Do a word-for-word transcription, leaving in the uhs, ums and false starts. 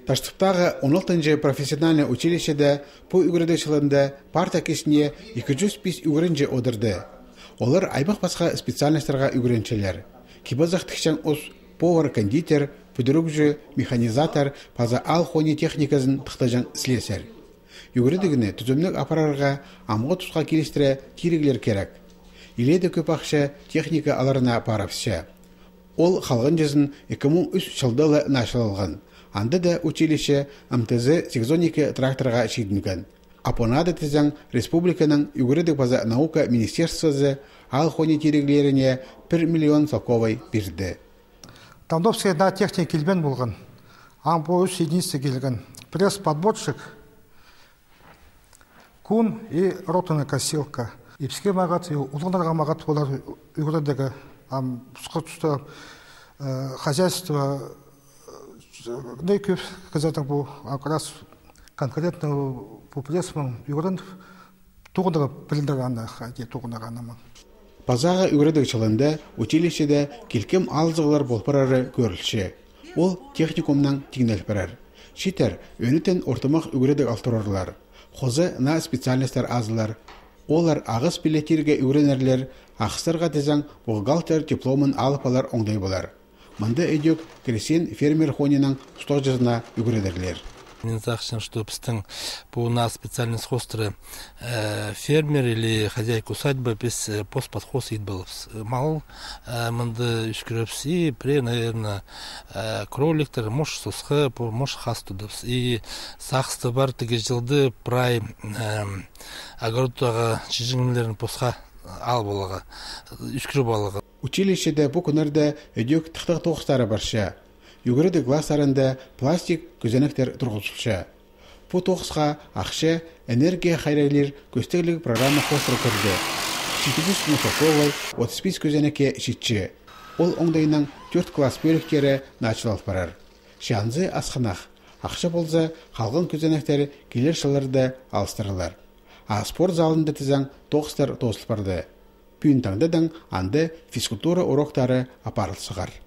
Таштықтағы он алтынчы профессиональный училищеде по үгірдешілінде парта кешіне екі жүз бес үгірінже одырды. Олар айбақ басқа специальностарға үгірінчелер. Кибазақ тікшен ос повар-кондитер, пүдірікжі, механизатор, паза ал-хони техникасын тұқтажан слесер. Үгірдігіні түзімлік апарарға амғы тұсқа келістірі тиріглер керек. Иледі көп ақша техника аларына парапсы. Ол қалған жезін екі мың үш жылдалы нашылалған. Анда да училище эм тэ зэ сексен екі тракторға шейдінген. Апонады тізің республиканың үгірдік база наука министерствосы ал-хони тиреглеріне бір миллион салковай берді. Тамдовская на техника келбен болған. Амбо үш единстве келген. Пресс-подборщик, кун и ротная косилка. Ипске мағат, ұлғындарға мағат олар үгірдегі сұқыртысты хозяйство не көп казатың бұл акрас конкретно по прессмам үгірін туғындығы біліндірғаны, де туғындырғаны. Пазаға үгірдік жылында училищеде келкем алзығылар болпарары көрілші. Ол техникумнан тигнел бірер. Шитер, өнітен ортымақ үгірдік алтырарлар. Хозы на специалистер азылар. Олар ағыз билеттерге үгіренерлер, ақсырға тезің бұғғалтер дипломын алып алар оңдай болар. Мында өйдек кресен фермер хонинан ұстақ жазына үгіредерлер. Мен захшен, что пстың по нас специальный схостры фермер или хозяйка усадьбы без постподхоз ид был. Мал мында үшкіріпс и при, наверное, кроликтер, может сосхы, может хастудывс. И сақсты бар тіге жылды прай огородтағы жижіңлерін посқа ал болаға, үшкірі болаға. Училищеде бұл күнерде өйдек тұқтық тоқыстары барша. Үгірді гластарында пластик көзенектер тұрғызылшы. Бұл тоқысқа ақша, энергия хайрайлер көстерлік программа қостыры көрді. жеті жүз мусаковай отыз бес көзенеке жетші. Ол оңдайынан төрт класс бөліктері началып барар. Шанзы асқанақ. Ақша болса, қалған көзенектері келер жылырды алыстырылар. А спорт залында тізің тоқыстар тосылып барды. Пүйін таңдадан анды физкультура уроктары апарылсығар.